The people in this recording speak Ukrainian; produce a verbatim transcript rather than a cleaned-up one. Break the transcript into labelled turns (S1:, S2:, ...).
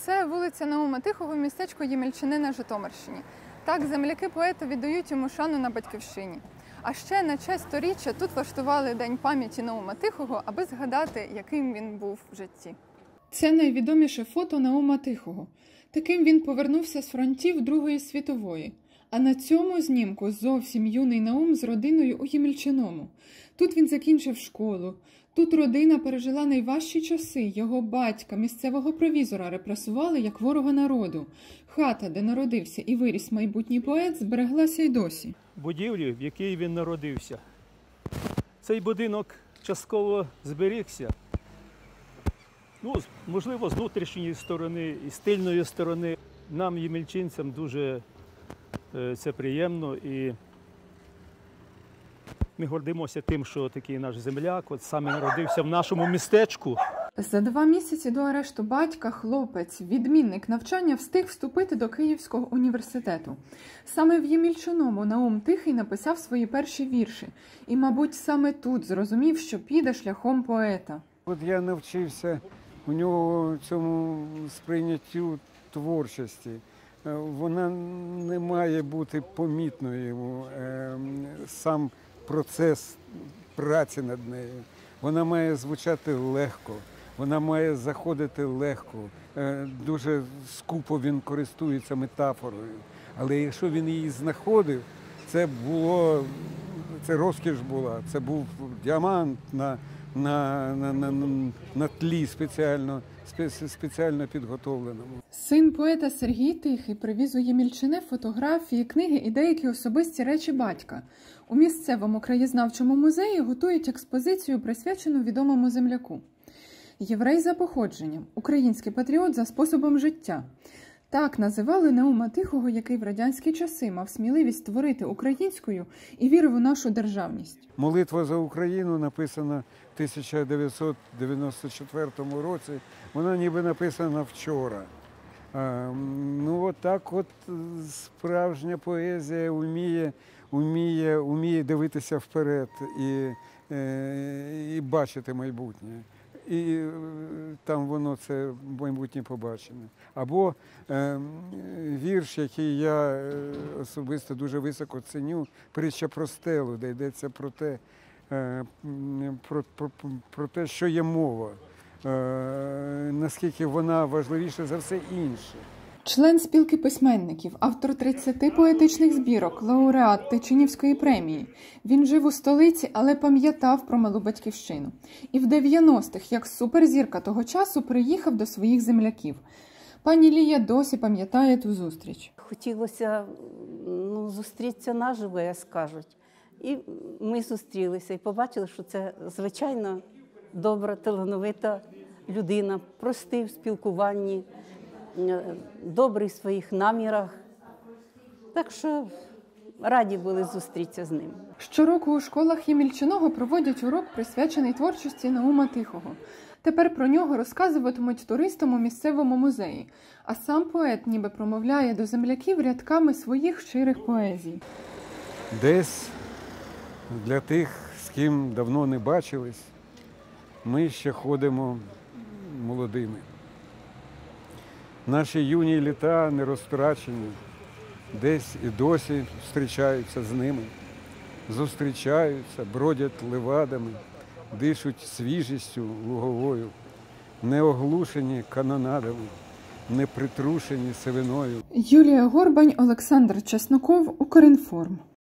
S1: Це вулиця Наума Тихого, містечко Ємільчини на Житомирщині. Так, земляки поета віддають йому шану на батьківщині. А ще на честь сторіччя тут влаштували День пам'яті Наума Тихого, аби згадати, яким він був в житті. Це найвідоміше фото Наума Тихого. Таким він повернувся з фронтів Другої світової. А на цьому знімку зовсім юний Наум з родиною у Ємільчиному. Тут він закінчив школу. Тут родина пережила найважчі часи. Його батька, місцевого провізора, репресували як ворога народу. Хата, де народився і виріс майбутній поет, збереглася й досі.
S2: Будівлі, в якій він народився. Цей будинок частково зберігся. Ну, можливо, з внутрішньої сторони і з тильної сторони. Нам, ємільчинцям, дуже це приємно. І ми гордимося тим, що такий наш земляк от саме народився в нашому містечку.
S1: За два місяці до арешту батька хлопець, відмінник навчання, встиг вступити до Київського університету. Саме в Ємільчиному Наум Тихий написав свої перші вірші. І, мабуть, саме тут зрозумів, що піде шляхом поета.
S3: От я навчився у нього цьому сприйняттю творчості. Вона не має бути помітною, сам процес праці над нею. Вона має звучати легко, вона має заходити легко. Дуже скупо він користується метафорою. Але якщо він її знаходив, це було, це розкіш була, це був діамант на, на, на, на, на тлі спеціально, спеціально підготовленому.
S1: Син поета Сергій Тихий привіз у Ємільчине фотографії, книги і деякі особисті речі батька. У місцевому краєзнавчому музеї готують експозицію, присвячену відомому земляку. Єврей за походженням, український патріот за способом життя. Так називали Наума Тихого, який в радянські часи мав сміливість створити українською і вірив у нашу державність.
S3: «Молитва за Україну» написана в тисяча дев'ятсот дев'яносто четвертому році. Вона ніби написана вчора. Ну, от так от справжня поезія вміє, вміє, вміє дивитися вперед і, і бачити майбутнє. І там воно це майбутнє побачене. Або е, вірш, який я особисто дуже високо ценю, «Притча про стелу», де йдеться про те, е, про, про, про те, що є мова, е, наскільки вона важливіша за все інше.
S1: Член спілки письменників, автор тридцяти поетичних збірок, лауреат Тичинівської премії. Він жив у столиці, але пам'ятав про малу батьківщину. І в дев'яностих, як суперзірка того часу, приїхав до своїх земляків. Пані Лія досі пам'ятає ту зустріч.
S4: Хотілося ну, зустрітися наживо, як скажуть. І ми зустрілися і побачили, що це звичайно добра, талановита людина, простий в спілкуванні, добрий в своїх намірах. Так що раді були зустрітися з ним.
S1: Щороку у школах Ємільчиного проводять урок, присвячений творчості Наума Тихого. Тепер про нього розказуватимуть туристам у місцевому музеї. А сам поет ніби промовляє до земляків рядками своїх щирих поезій.
S3: Десь для тих, з ким давно не бачились, ми ще ходимо молодими. Наші юні літа не розтрачені, десь і досі зустрічаються з ними. Зустрічаються, бродять левадами, дишуть свіжістю луговою, не оглушені канонадами, не притрушені сивиною.
S1: Юлія Горбань, Олександр Чесноков, Укрінформ.